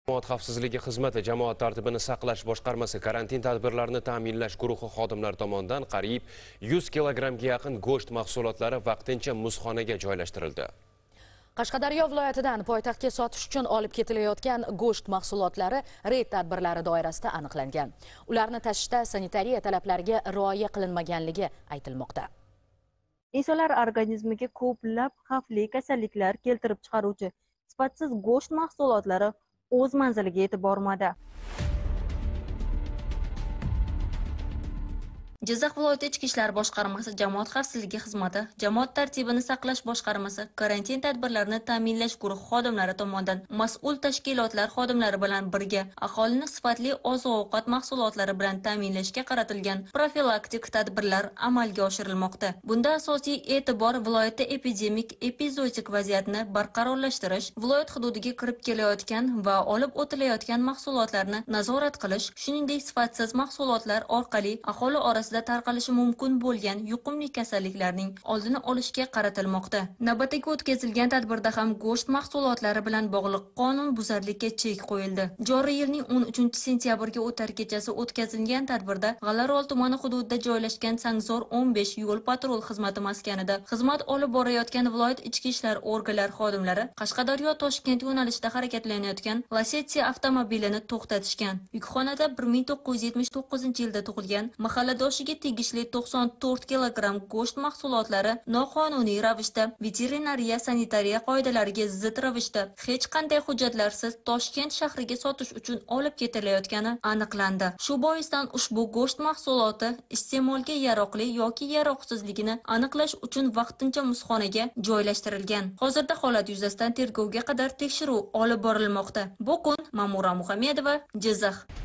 Jamoat xavfsizligi xizmati jamoat tartibini saqlash boshqarmasi karantin tadbirlarini ta'minlash guruhi xodimlari tomonidan qariyb 100 kilogrammga yaqin go'sht mahsulotlari vaqtincha muzxonaga joylashtirildi. Qashqadaryo viloyatidan poytaxtga sotish uchun olib ketilayotgan go'sht mahsulotlari reyd tadbirlari doirasida aniqlangan. Ularni tashishda sanitariya talablariga rioya qilinmaganligi aytilmoqda. Insonlar organizmiga ko'plab xavfli kasalliklar keltirib chiqaruvchi sifatsiz go'sht mahsulotlari o'z manziliga yetib bormadi. Jizzax viloyati Ichki ishlar boshqarmasi jamoat xavfsizligi xizmati, jamoat tartibini saqlash boshqarmasi, karantin tadbirlarini ta'minlash guruhi xodimlari tomonidan mas'ul tashkilotlar xodimlari bilan birga aholini sifatli oziq-ovqat mahsulotlari bilan ta'minlashga qaratilgan profilaktik tadbirlar amalga oshirilmoqda. Bunda asosiy e'tibor viloyatda epizootik vaziyatni barqarorlashtirish, viloyat hududiga kirib kelayotgan va olib o'tilayotgan mahsulotlarni nazorat qilish, shuningdek sifatsiz mahsulotlar orqali aholi orasida tarqalishi mumkin bo'lgan yuqumli kasalliklarning oldini olishga qaratilmoqda. Navbatdagi o'tkazilgan tadbirda ham go'sht mahsulotlari bilan bog'liq qonun buzarlikka chek qo'yildi. Joriy yilning 13-sentyabrga o'tar kechasi o'tkazilgan tadbirda G'alarol tumani hududida joylashgan Sangzor 15 yo'l patrul xizmati maskanida xizmat olib borayotgan viloyat ichki ishlar organlari xodimlari Qashqadaryo-Toshkent yo'nalishida harakatlanayotgan Lacetti avtomobilini to'xtatishgan. Yukxonada 1979-yilda tug'ilgan mahalladoshiga tegishli 94 kilogramm go'sht mahsulotlari noqonuniy ravishda veterinariya sanitariya qoidalariga zid ravishda hech qanday hujjatlarsiz Toshkent shahriga sotish uchun olib ketilayotgani aniqlandi. Shu boisdan ushbu go'sht mahsuloti iste'molga yaroqli yoki yaroqsizligini aniqlash uchun vaqtincha muzxonaga joylashtirilgan. Hozirda holat yuzasidan tergovga qadar tekshiruv olib borilmoqda. Bu kun Ma'mura Muhammedova, Jizzax.